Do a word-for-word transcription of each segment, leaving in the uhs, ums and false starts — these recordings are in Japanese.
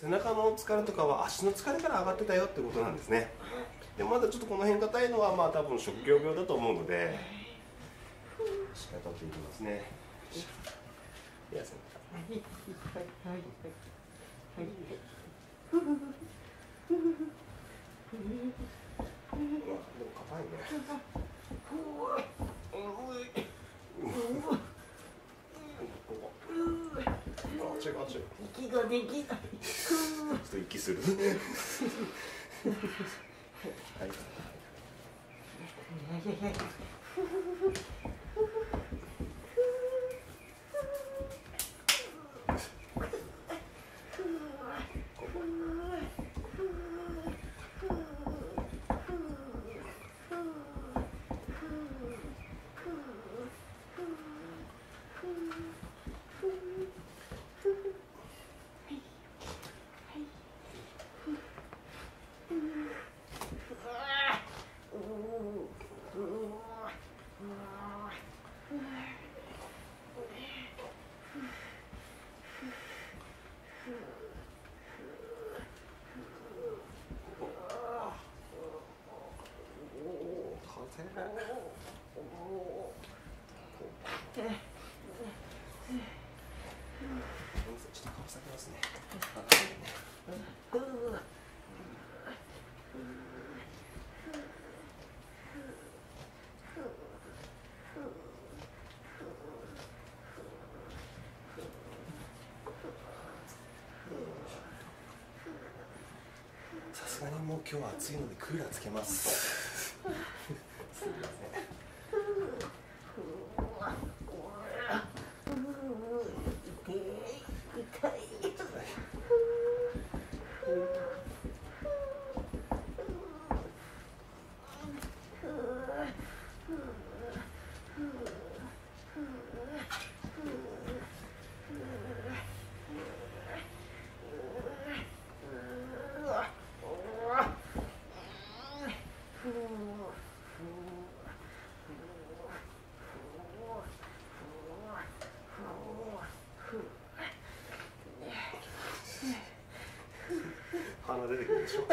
背中の疲れとかは足の疲れから上がってたよってことなんですね。でまだちょっとこの辺硬いのはまあ多分職業病だと思うので、しっかり取っていきますね。いや、先はいはいはいはい。 うわ、でも硬いね。あ、違う違う。 息ができない。 ちょっと息する。はい。 いやいやいや。 さすがにもう今日は暑いのでクーラーつけます。すみません。鼻出てくるでしょ。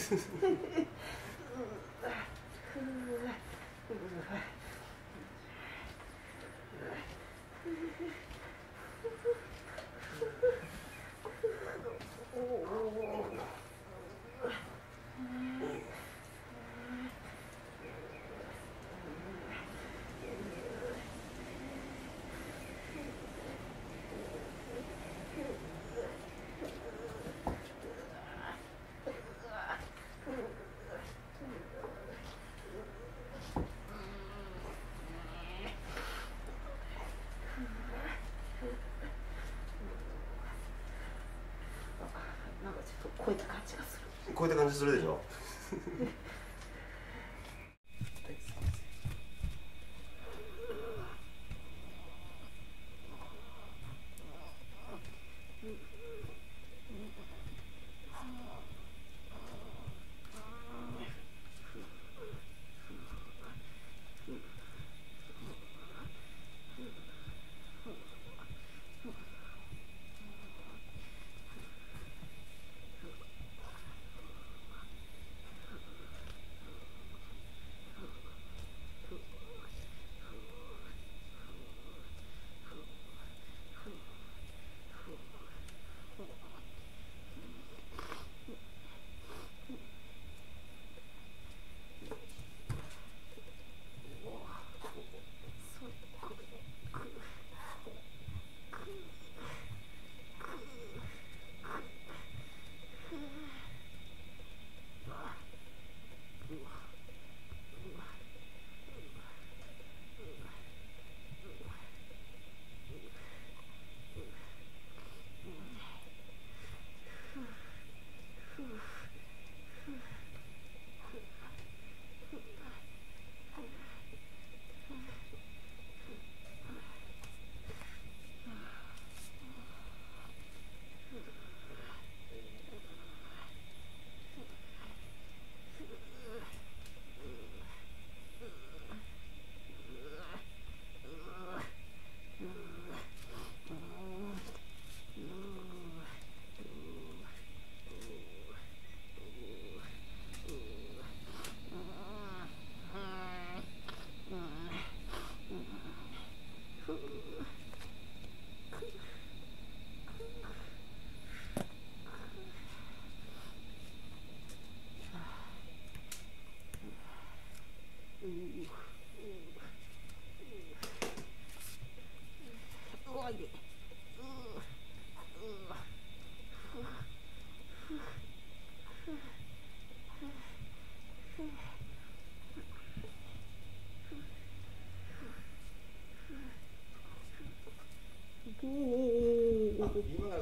こういった感じがする。 こういった感じするでしょ。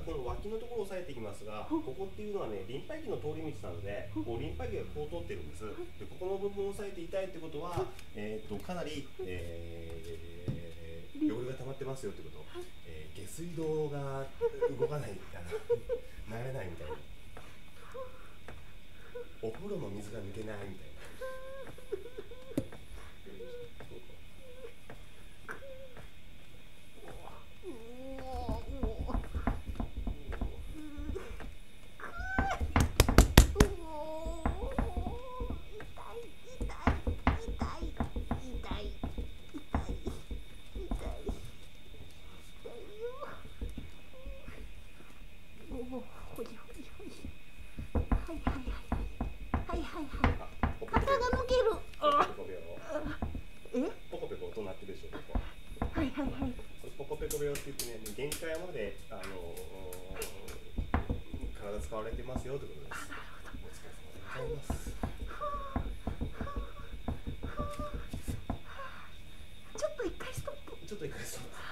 この脇のところを押さえていきますが、ここっていうのはね、リンパ液の通り道なので、こうリンパ液がこう通ってるんです。で、ここの部分を押さえて痛いってことは、えー、っとかなり、えー、汚れが溜まってますよってこと。えー、下水道が動かないみたいな、流れないみたいな。お風呂の水が抜けないみたいな。ポコペコ音鳴ってるでしょ、ここ。はいはいはい。ポコペコ病って言ってね、限界まであの体使われてますよってことです。お疲れ様でございます。 ちょっと一回ストップ。 ちょっと一回ストップ。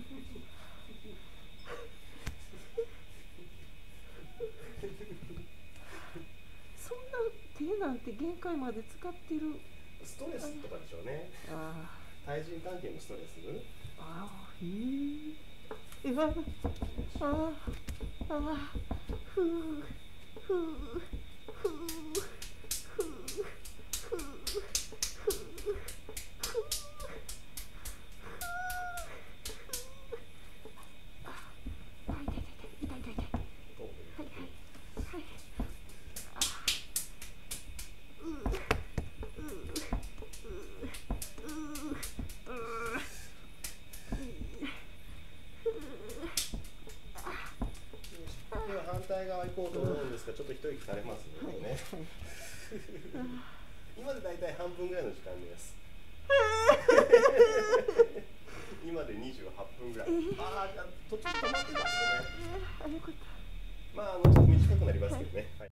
そんな手なんて限界まで使ってる。 ストレスとかでしょうね。 ああ。 対人関係のストレス。 ああ、へえ。うわ。ああ。ああ。ふう。ふう。ふう。ふう。ふう。ふう。あ、痛い痛い痛い痛い痛い痛い。はいはいはい。ああ。うう。 では反対側行こうと思うんですが、ちょっと一息されますね。今でだいたい半分ぐらいの時間です。今でにじゅうはっぷんぐらい。ああ、途中止まってますね。まあ、あのちょっと短くなります